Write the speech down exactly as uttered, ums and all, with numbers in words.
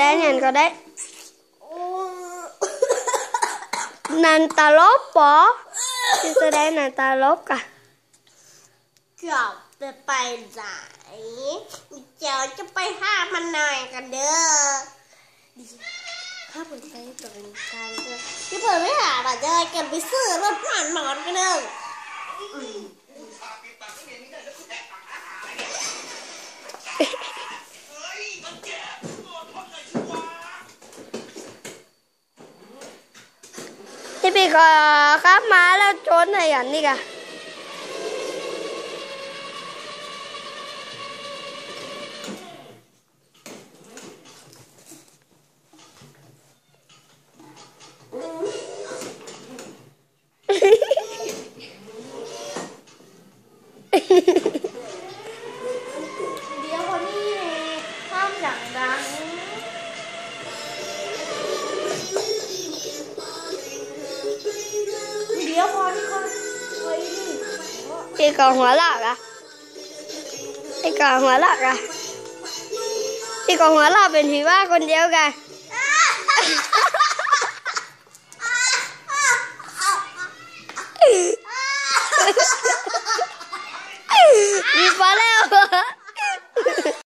ดงอย่างก็ได้นันตาลบปอที่แสดงนันตาลบกะเกือบจะไปไหนเจ้าจะไปห้ามันหน่อยกันเด้อห้าคนไปตัวเป็นการเด้อที่เปิดไม่หาหรอจะกันไปซื้อรถผ่านหมอนกันเด้อที่พี่ก็ขับมาแล้วชนอะไรอย่างนี้กะเดี๋ยวคนนี้ห้ามอย่างดังเดี๋ยวพอที่เขาเฮ้ยไอ้กองหัวหลักอะไอ้กองหัวหลักอะไอ้กองหัวหลักเป็นผีว่าคนเดียวกัน